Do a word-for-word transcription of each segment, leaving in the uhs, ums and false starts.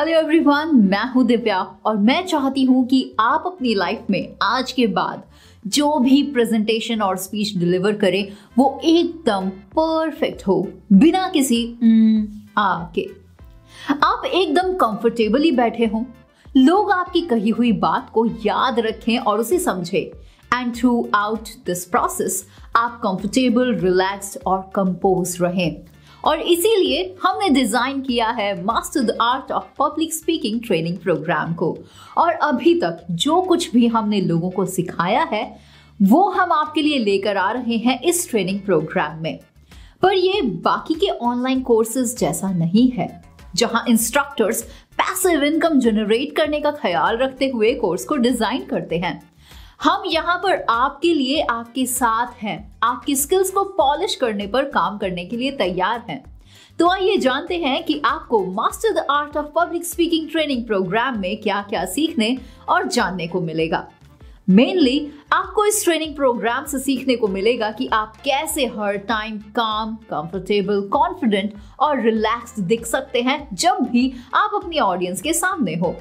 Hello everyone, मैं हूं दिव्या और मैं चाहती हूं कि आप अपनी लाइफ में आज के बाद जो भी प्रेजेंटेशन और स्पीच डिलीवर करें वो एकदम परफेक्ट हो, बिना किसी आ के। आप एकदम कंफर्टेबली बैठे हों, लोग आपकी कही हुई बात को याद रखें और उसे समझें। And throughout this process आप कंफर्टेबल, रिलैक्स्ड और कंपोज रहें। और इसीलिए हमने डिजाइन किया है master the art of public speaking training program को। और अभी तक जो कुछ भी हमने लोगों को सिखाया है वो हम आपके लिए लेकर आ रहे हैं इस ट्रेनिंग प्रोग्राम में। पर ये बाकी के ऑनलाइन कोर्सेज जैसा नहीं है, जहां इंस्ट्रक्टर्स पैसिव इनकम जनरेट करने का ख्याल रखते हुए कोर्स को डिजाइन करते हैं। हम यहाँ पर आपके लिए, आपके साथ हैं, आपकी स्किल्स को पॉलिश करने पर काम करने के लिए तैयार हैं। तो आइए जानते हैं कि आपको master the art of public speaking training program में क्या क्या सीखने और जानने को मिलेगा। मेनली आपको इस ट्रेनिंग प्रोग्राम से सीखने को मिलेगा कि आप कैसे हर टाइम काम, कंफर्टेबल, कॉन्फिडेंट और रिलैक्स्ड दिख सकते हैं जब भी आप अपनी ऑडियंस के सामने हो।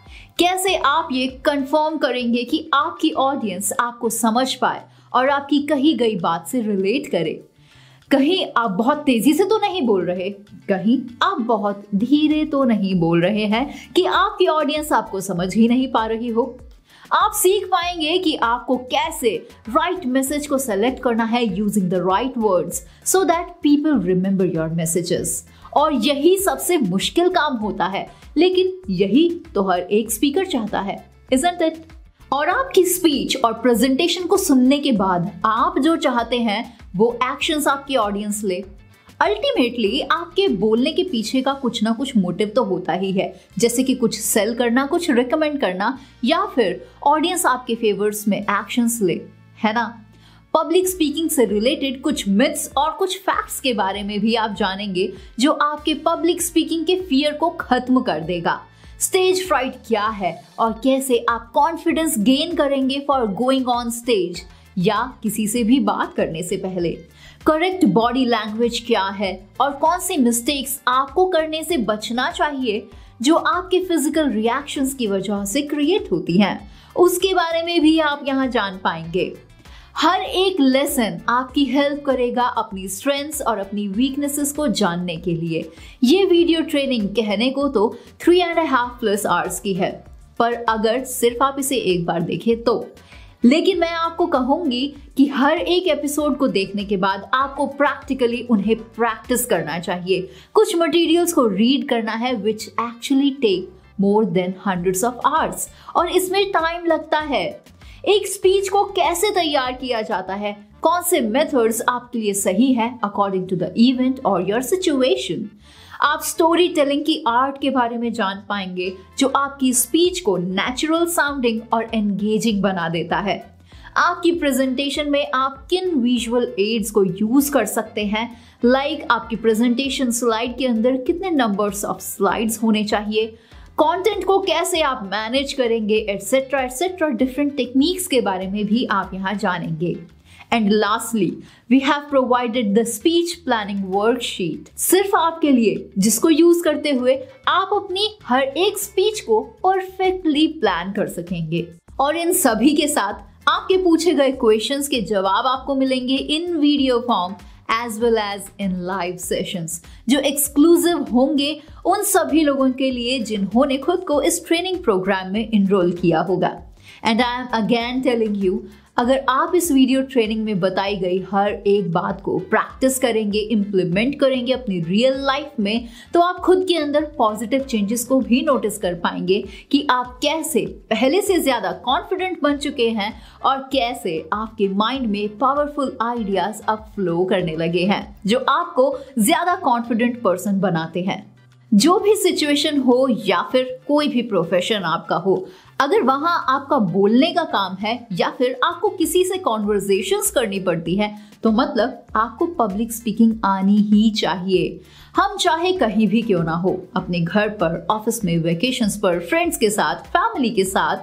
कैसे आप ये कंफर्म करेंगे कि आपकी ऑडियंस आपको समझ पाए और आपकी कही गई बात से रिलेट करे। कहीं आप बहुत तेजी से तो नहीं बोल रहे, कहीं आप बहुत धीरे तो नहीं बोल रहे हैं कि आपकी ऑडियंस आपको समझ ही नहीं पा रही हो। आप सीख पाएंगे कि आपको कैसे राइट मैसेज को सेलेक्ट करना है using the right words so that people remember your messages. और यही सबसे मुश्किल काम होता है, लेकिन यही तो हर एक स्पीकर चाहता है, isn't it? और आपकी स्पीच और प्रेजेंटेशन को सुनने के बाद आप जो चाहते हैं वो एक्शंस आपकी ऑडियंस ले। अल्टीमेटली आपके बोलने के पीछे का कुछ ना कुछ मोटिव तो होता ही है, जैसे कि कुछ सेल करना, कुछ रिकमेंड करना, या फिर ऑडियंस आपके फेवर्स में एक्शंस ले, है ना। पब्लिक स्पीकिंग से रिलेटेड कुछ मिथ्स और कुछ फैक्ट्स के बारे में भी आप जानेंगे जो आपके पब्लिक स्पीकिंग के फियर को खत्म कर देगा। स्टेज फ्राइट क्या है और कैसे आप कॉन्फिडेंस गेन करेंगे फॉर गोइंग ऑन स्टेज या किसी से भी बात करने से पहले। करेक्ट बॉडी लैंग्वेज क्या है और कौन सी मिस्टेक्स आपको करने से बचना चाहिए जो आपके फिजिकल रिएक्शंस की वजह से क्रिएट होती हैं, उसके बारे में भी आप यहाँ जान पाएंगे। हर एक लेसन आपकी हेल्प करेगा अपनी स्ट्रेंथ्स और अपनी वीकनेसेस को जानने के लिए। ये वीडियो ट्रेनिंग कहने को तो three and half plus hours की है, पर अगर सिर्फ आप इसे एक बार देखें तो। लेकिन मैं आपको कहूंगी कि हर एक एपिसोड को देखने के बाद आपको प्रैक्टिकली उन्हें प्रैक्टिस करना चाहिए। कुछ मटेरियल्स को रीड करना है which actually take more than hundreds of hours, और इसमें टाइम लगता है। एक स्पीच को कैसे तैयार किया जाता है, कौन से मेथड्स आपके लिए सही है अकॉर्डिंग टू द इवेंट और योर सिचुएशन। आप स्टोरी टेलिंग की आर्ट के बारे में जान पाएंगे जो आपकी स्पीच को नेचुरल साउंडिंग और एंगेजिंग बना देता है। आपकी प्रेजेंटेशन में आप किन विजुअल एड्स को यूज कर सकते हैं, लाइक like आपकी प्रेजेंटेशन स्लाइड के अंदर कितने नंबर्स ऑफ स्लाइड्स होने चाहिए, कंटेंट को कैसे आप मैनेज करेंगे, एटसेट्रा एटसेट्रा। डिफरेंट टेक्निक्स के बारे में भी आप यहाँ जानेंगे। And lastly we have provided the speech planning worksheet सिर्फ आपके लिए, जिसको यूज करते हुए आप अपनी हर एक स्पीच को परफेक्टली प्लान कर सकेंगे। और इन सभी के साथ आपके पूछे गए क्वेश्चंस के जवाब आपको मिलेंगे in video form as well as in live sessions, जो एक्सक्लूसिव होंगे उन सभी लोगों के लिए जिन्होंने खुद को इस ट्रेनिंग प्रोग्राम में इनरोल किया होगा। And I am again telling you, अगर आप इस वीडियो ट्रेनिंग में बताई गई हर एक बात को प्रैक्टिस करेंगे, इम्प्लीमेंट करेंगे अपनी रियल लाइफ में, तो आप खुद के अंदर पॉजिटिव चेंजेस को भी नोटिस कर पाएंगे कि आप कैसे पहले से ज्यादा कॉन्फिडेंट बन चुके हैं और कैसे आपके माइंड में पावरफुल आइडियाज अब फ्लो करने लगे हैं जो आपको ज्यादा कॉन्फिडेंट पर्सन बनाते हैं। जो भी सिचुएशन हो या फिर कोई भी प्रोफेशन आपका हो, अगर वहां आपका बोलने का काम है या फिर आपको किसी से कॉन्वर्सेशंस करनी पड़ती है, तो मतलब आपको पब्लिक स्पीकिंग आनी ही चाहिए। हम चाहे कहीं भी क्यों ना हो, अपने घर पर, ऑफिस में, वेकेशंस पर, फ्रेंड्स के साथ, फैमिली के साथ,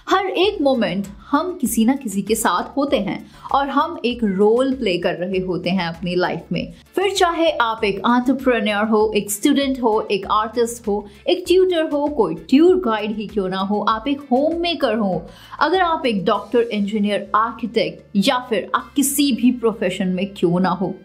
हर एक मोमेंट हम किसी ना किसी के साथ होते हैं और हम एक रोल प्ले कर रहे होते हैं अपनी लाइफ में। फिर चाहे आप एक एंटरप्रेन्योर हो, एक स्टूडेंट हो, एक आर्टिस्ट हो, एक ट्यूटर हो, कोई टूर गाइड ही क्यों ना हो, आप एक होम मेकर हो, अगर आप एक डॉक्टर, इंजीनियर, आर्किटेक्ट या फिर आप किसी भी प्रोफेशन में क्यों ना हो,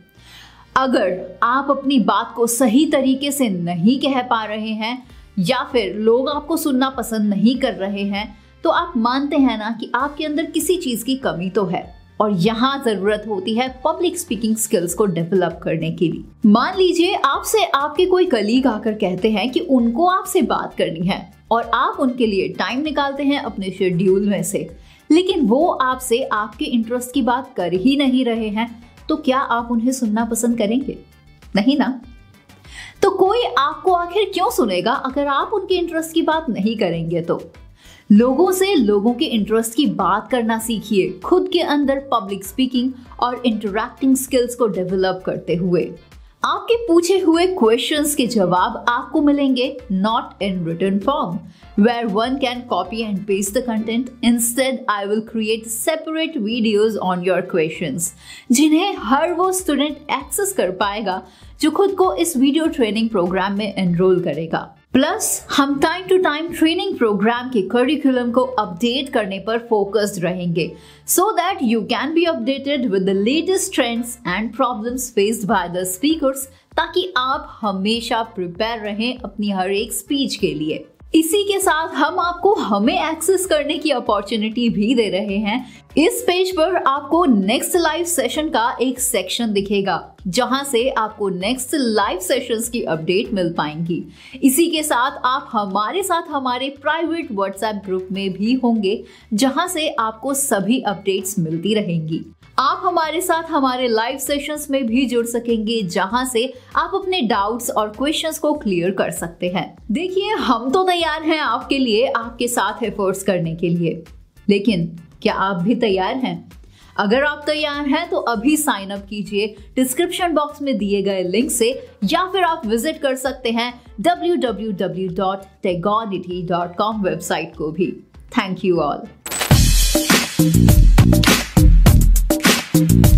अगर आप अपनी बात को सही तरीके से नहीं कह पा रहे हैं या फिर लोग आपको सुनना पसंद नहीं कर रहे हैं, तो आप मानते हैं ना कि आपके अंदर किसी चीज की कमी तो है और यहाँ जरूरत होती है पब्लिक स्पीकिंग स्किल्स को डेवलप करने के लिए। मान लीजिए आपसे आपके कोई कलीग आकर कहते हैं कि उनको आपसे बात करनी है और आप उनके लिए टाइम निकालते हैं अपने शेड्यूल में से, लेकिन वो आपसे आपके इंटरेस्ट की बात कर ही नहीं रहे हैं, तो क्या आप उन्हें सुनना पसंद करेंगे? नहीं ना। तो कोई आपको आखिर क्यों सुनेगा अगर आप उनके इंटरेस्ट की बात नहीं करेंगे? तो लोगों से लोगों के इंटरेस्ट की बात करना सीखिए, खुद के अंदर पब्लिक स्पीकिंग और इंटरैक्टिंग स्किल्स को डेवलप करते हुए। आपके पूछे हुए क्वेश्चंस के जवाब आपको मिलेंगे not in written form where one can copy and paste the content. Instead, I will create separate videos on your questions, जिन्हें हर वो स्टूडेंट एक्सेस कर पाएगा जो खुद को इस वीडियो ट्रेनिंग प्रोग्राम में एनरोल करेगा। प्लस हम time to time training program के करिकुलम को अपडेट करने पर फोकस्ड रहेंगे, so that you can be updated with the latest trends and problems faced by the speakers, ताकि आप हमेशा प्रिपेयर रहें अपनी हर एक स्पीच के लिए। इसी के साथ हम आपको हमें एक्सेस करने की अपॉर्चुनिटी भी दे रहे हैं। इस पेज पर आपको नेक्स्ट लाइव सेशन का एक सेक्शन दिखेगा, जहां से आपको नेक्स्ट लाइव सेशंस की अपडेट मिल पाएंगी। इसी के साथ आप हमारे साथ हमारे प्राइवेट व्हाट्सएप ग्रुप में भी होंगे, जहां से आपको सभी अपडेट्स मिलती रहेंगी। आप हमारे साथ हमारे लाइव सेशंस में भी जुड़ सकेंगे, जहां से आप अपने डाउट्स और क्वेश्चंस को क्लियर कर सकते हैं। देखिए, हम तो तैयार हैं आपके लिए, आपके साथ एफर्ट्स करने के लिए, लेकिन क्या आप भी तैयार हैं? अगर आप तैयार हैं तो अभी साइन अप कीजिए डिस्क्रिप्शन बॉक्स में दिए गए लिंक से, या फिर आप विजिट कर सकते हैं W W W dot Tegonity dot com website को भी। Thank you all.